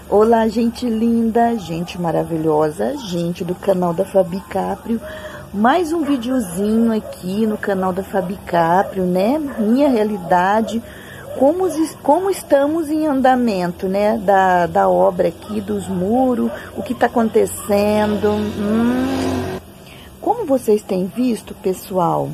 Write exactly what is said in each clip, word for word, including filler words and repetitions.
Olá, gente linda, gente maravilhosa, gente do canal da Fabi Caprio. Mais um videozinho aqui no canal da Fabi Caprio, né? Minha realidade, como, como estamos em andamento, né? Da, da obra aqui, dos muros, o que tá acontecendo. Hum. Como vocês têm visto, pessoal,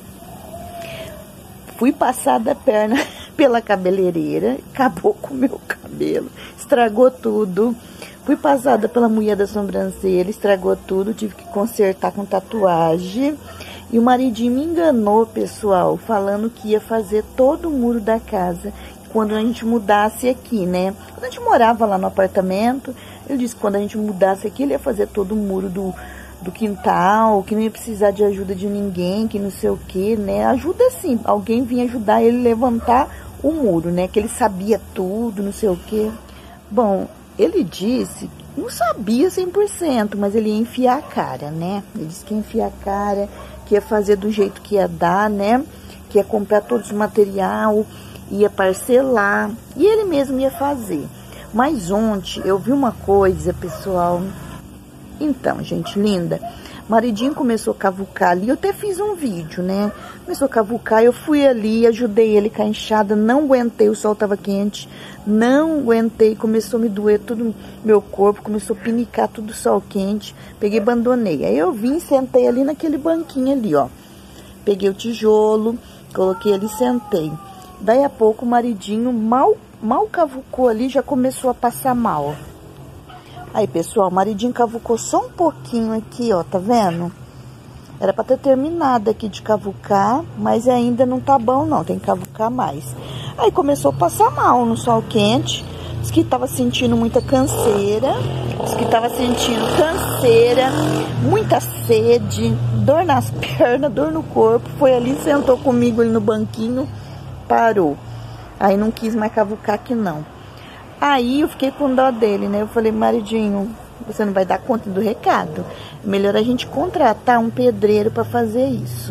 fui passada a perna pela cabeleireira, acabou com o meu cabelo, estragou tudo. Fui passada pela mulher da sobrancelha, estragou tudo, tive que consertar com tatuagem. E o maridinho me enganou, pessoal, falando que ia fazer todo o muro da casa quando a gente mudasse aqui, né? Quando a gente morava lá no apartamento, ele disse que quando a gente mudasse aqui, ele ia fazer todo o muro do, do quintal, que não ia precisar de ajuda de ninguém, que não sei o que, né? Ajuda sim, alguém vinha ajudar ele a levantar o muro, né? Que ele sabia tudo, não sei o que. Bom, ele disse, não sabia cem por cento, mas ele ia enfiar a cara, né? Ele disse que ia enfiar a cara, que ia fazer do jeito que ia dar, né? Que ia comprar todos os material, ia parcelar, e ele mesmo ia fazer. Mas ontem eu vi uma coisa, pessoal. Então, gente linda, maridinho começou a cavucar ali, eu até fiz um vídeo, né? Começou a cavucar, eu fui ali, ajudei ele com a enxada, não aguentei, o sol tava quente, não aguentei, começou a me doer todo meu corpo, começou a pinicar tudo sol quente, peguei e abandonei. Aí eu vim, sentei ali naquele banquinho ali, ó. Peguei o tijolo, coloquei ali e sentei. Daí a pouco o maridinho mal, mal cavucou ali, já começou a passar mal. Aí, pessoal, o maridinho cavucou só um pouquinho aqui, ó, tá vendo? Era pra ter terminado aqui de cavucar, mas ainda não tá bom, não, tem que cavucar mais. Aí começou a passar mal no sol quente, disse que tava sentindo muita canseira, disse que tava sentindo canseira, muita sede, dor nas pernas, dor no corpo. Foi ali, sentou comigo ali no banquinho, parou. Aí não quis mais cavucar aqui, não. Aí eu fiquei com dó dele, né? Eu falei, maridinho, você não vai dar conta do recado. Melhor a gente contratar um pedreiro para fazer isso.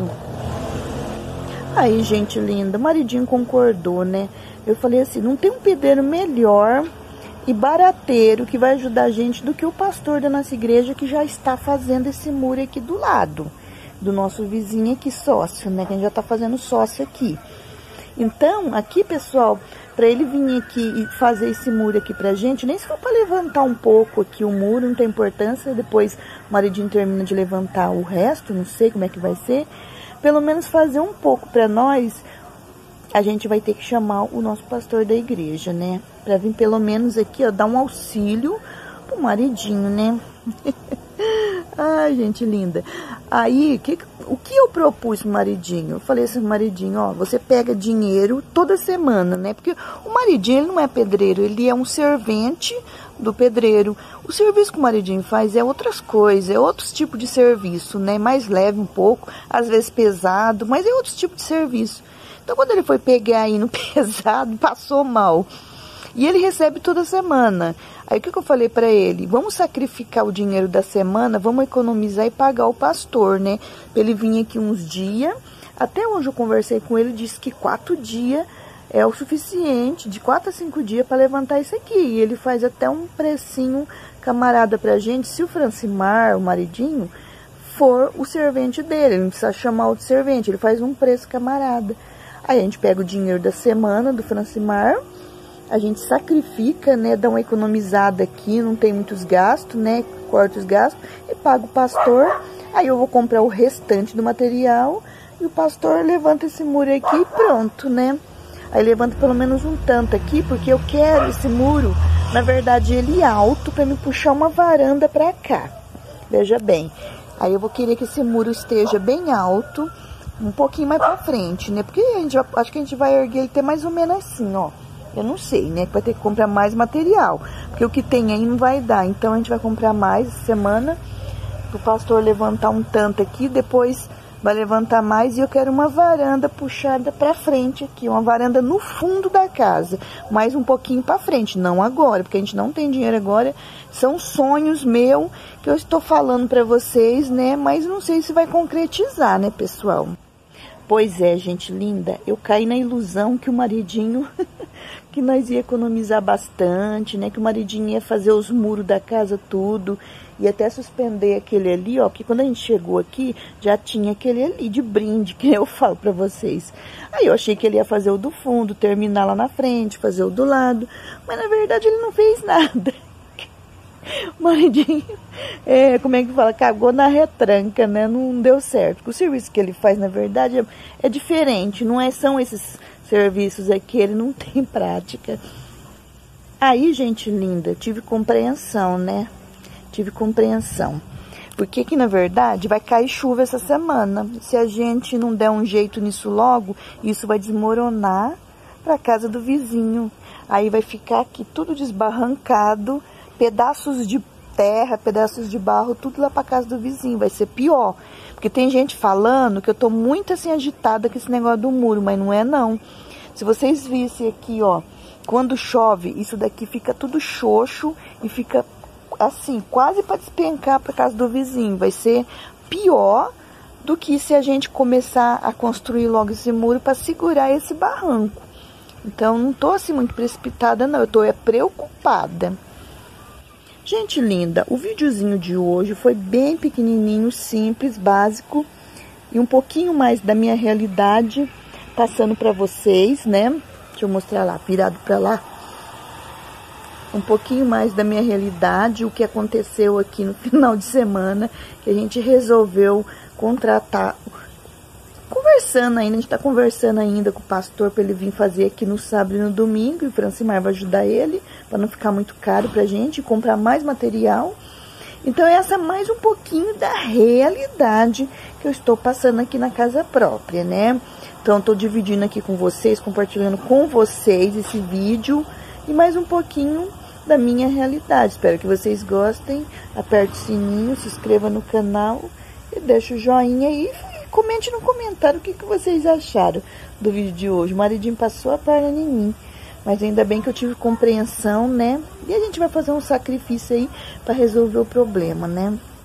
Aí, gente linda, o maridinho concordou, né? Eu falei assim, não tem um pedreiro melhor e barateiro que vai ajudar a gente do que o pastor da nossa igreja que já está fazendo esse muro aqui do lado. Do nosso vizinho aqui, sócio, né? Que a gente já tá fazendo sócio aqui. Então, aqui, pessoal, para ele vir aqui e fazer esse muro aqui pra gente, nem se for para levantar um pouco aqui o muro, não tem importância, depois o maridinho termina de levantar o resto, não sei como é que vai ser, pelo menos fazer um pouco para nós, a gente vai ter que chamar o nosso pastor da igreja, né? Para vir pelo menos aqui, ó, dar um auxílio pro maridinho, né? Ai, gente linda. Aí, que, o que eu propus pro maridinho? Eu falei assim, maridinho, ó, você pega dinheiro toda semana, né? Porque o maridinho, ele não é pedreiro, ele é um servente do pedreiro. O serviço que o maridinho faz é outras coisas, é outros tipos de serviço, né? Mais leve um pouco, às vezes pesado, mas é outros tipos de serviço. Então, quando ele foi pegar aí no pesado, passou mal. E ele recebe toda semana. Aí o que, que eu falei para ele? Vamos sacrificar o dinheiro da semana, vamos economizar e pagar o pastor, né? Pra ele vir aqui uns dias. Até hoje eu conversei com ele, disse que quatro dias é o suficiente, de quatro a cinco dias para levantar isso aqui. E ele faz até um precinho camarada pra gente, se o Francimar, o maridinho, for o servente dele. Ele não precisa chamar outro servente, ele faz um preço camarada. Aí a gente pega o dinheiro da semana do Francimar, a gente sacrifica, né, dá uma economizada aqui, não tem muitos gastos, né, corta os gastos e paga o pastor. Aí eu vou comprar o restante do material e o pastor levanta esse muro aqui e pronto, né. Aí levanta pelo menos um tanto aqui, porque eu quero esse muro, na verdade ele é alto para me puxar uma varanda para cá. Veja bem, aí eu vou querer que esse muro esteja bem alto, um pouquinho mais para frente, né, porque a gente vai, acho que a gente vai erguer ele até mais ou menos assim, ó. Eu não sei, né? Que vai ter que comprar mais material. Porque o que tem aí não vai dar. Então a gente vai comprar mais essa semana. O pastor levantar um tanto aqui. Depois vai levantar mais. E eu quero uma varanda puxada pra frente aqui. Uma varanda no fundo da casa. Mais um pouquinho pra frente. Não agora. Porque a gente não tem dinheiro agora. São sonhos meus que eu estou falando pra vocês, né? Mas não sei se vai concretizar, né, pessoal? Pois é, gente linda, eu caí na ilusão que o maridinho, que nós ia economizar bastante, né? Que o maridinho ia fazer os muros da casa tudo, e até suspender aquele ali, ó, porque quando a gente chegou aqui, já tinha aquele ali de brinde, que eu falo pra vocês. Aí eu achei que ele ia fazer o do fundo, terminar lá na frente, fazer o do lado, mas na verdade ele não fez nada. O maridinho, é, como é que fala, cagou na retranca, né, não deu certo. O serviço que ele faz, na verdade, é, é diferente, não é, são esses serviços aqui, ele não tem prática. Aí, gente linda, tive compreensão, né, tive compreensão. Porque que, na verdade, vai cair chuva essa semana. Se a gente não der um jeito nisso logo, isso vai desmoronar para casa do vizinho. Aí vai ficar aqui tudo desbarrancado, pedaços de terra, pedaços de barro, tudo lá para casa do vizinho. Vai ser pior. Porque tem gente falando que eu tô muito assim agitada com esse negócio do muro, mas não é não. Se vocês vissem aqui, ó, quando chove, isso daqui fica tudo xoxo e fica assim, quase para despencar para casa do vizinho. Vai ser pior do que se a gente começar a construir logo esse muro para segurar esse barranco. Então, não tô assim muito precipitada, não. Eu tô é preocupada. Gente linda, o videozinho de hoje foi bem pequenininho, simples, básico. E um pouquinho mais da minha realidade passando para vocês, né? Deixa eu mostrar lá, virado para lá. Um pouquinho mais da minha realidade, o que aconteceu aqui no final de semana, que a gente resolveu contratar, conversando ainda, a gente tá conversando ainda com o pastor para ele vir fazer aqui no sábado e no domingo, e o Francimar vai ajudar ele, para não ficar muito caro pra gente, comprar mais material. Então essa é mais um pouquinho da realidade que eu estou passando aqui na casa própria, né? Então tô dividindo aqui com vocês, compartilhando com vocês esse vídeo, e mais um pouquinho da minha realidade. Espero que vocês gostem. Aperte o sininho, se inscreva no canal e deixa o joinha aí. E comente no comentário o que, que vocês acharam do vídeo de hoje. O maridinho passou a perna em mim, mas ainda bem que eu tive compreensão, né? E a gente vai fazer um sacrifício aí para resolver o problema, né?